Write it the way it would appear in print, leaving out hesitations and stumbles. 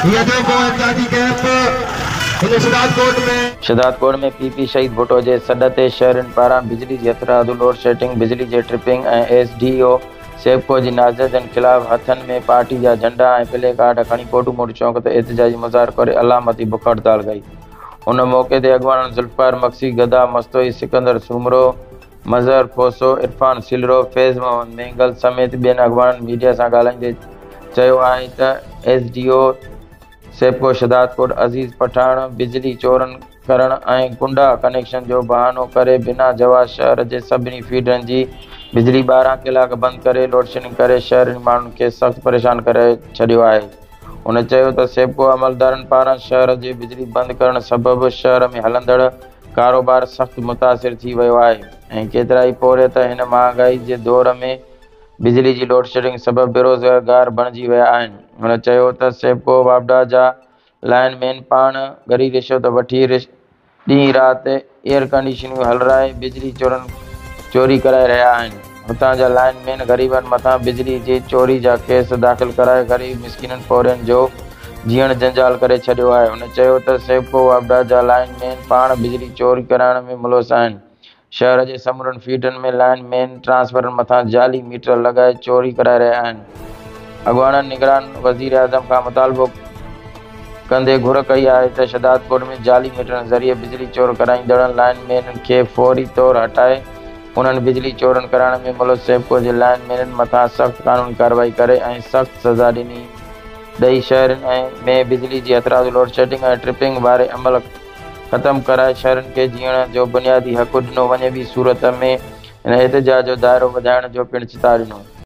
ये देखो एहतियाती कैंप इन शहदादकोट में पीपी शहीद भुट्टो जे सॾ ते शहरनि पारां बिजली जी हथरादू लोड शेडिंग बिजली जे ट्रिपिंग ऐं एसडीओ सेबको जी नाज़रनि खिलाफ़ हथनि में पार्टी जा झंडा ऐं प्ले कार्ड खणी कोटूमोट चौक ते एहतिजाजी मुज़ाहिरो करे अलामती बुख हड़ताल कई। उन मौके ते अॻवाननि ज़ुल्फ़िकार मक्सी, गदा मस्तोई, सिकंदर सूमरो, मज़हर फोसो, इरफान सिलरो, फैज़ मोहम्मद मेंगल समेत ॿियनि अॻवाननि मीडिया सां ॻाल्हाईंदे चयो आहे त एसडीओ सेबको शहदादकोट अज़ीज़ पठाण बिजली चोरनि करण ऐं गुंडा कनेक्शन जो बहानो करे बिना जवाज़ शहर जे सभिनी फीडरनि जी बिजली 12 कलाक बंदि करे लोड शेडिंग करे शहरी माण्हुनि खे सख़्तु परेशान करे छॾियो आहे। उन चयो त सेबको अमलदारनि पारां शहर जी बिजली बंदि करण सबबि शहर में हलंदड़ कारोबार सख़्तु मुतासिर थी वियो आहे ऐं केतिराई पोरियत हिन महांगाई जे दौर में बिजली जी लोड शेडिंग सबबि बेरोज़गार बणिजी विया आहिनि। हुन चयो त सेबको वापडा जा लाइनमैन पाण गरी रिश्वत वठी ॾींहुं राति एयर कंडीशनिंग हलराए बिजली चोरी कराए रहिया आहिनि। हुतां जा लाइनमैन ग़रीबनि मथां बिजली जी चोरी जा केस दाख़िल कराए ग़रीब मिस्किननि पोरियनि जो जीअण जंजाल करे छॾियो आहे। हुन चयो त सेबको वापडा जा लाइनमैन पाण बिजली चोरी कराइण में मुलविस आहिनि। शहर जे समूरनि फीडरनि में लाइनमैन ट्रांसफरनि मथां जाली मीटर लॻाए चोरी कराए रहिया आहिनि। अॻवाननि निगरान वज़ीर आज़म खां मुतालबो कंदे घुर कई आहे त शहदादकोट में जाली मीटरनि ज़रिए बिजली चोर कराईंदड़नि लाइनमैननि खे फौरी तौरु हटाए उन्हनि बिजली चोरनि कराइण में मुलविस सेबको जे लाइनमैननि मथां सख़्तु क़ानूनी कार्रवाई करे ऐं सख़्तु सज़ा ॾेई शहरनि में बिजली जी हथरादू लोड शेडिंग ऐं ट्रिपिंग वारे अमल ख़त्म कराए शहरनि खे जीअण जो बुनियादी हक़ ॾिनो वञे। ॿी सूरत में हिन एहतिजाज जो दाइरो वधाइण जो पिणु चितार ॾिनो।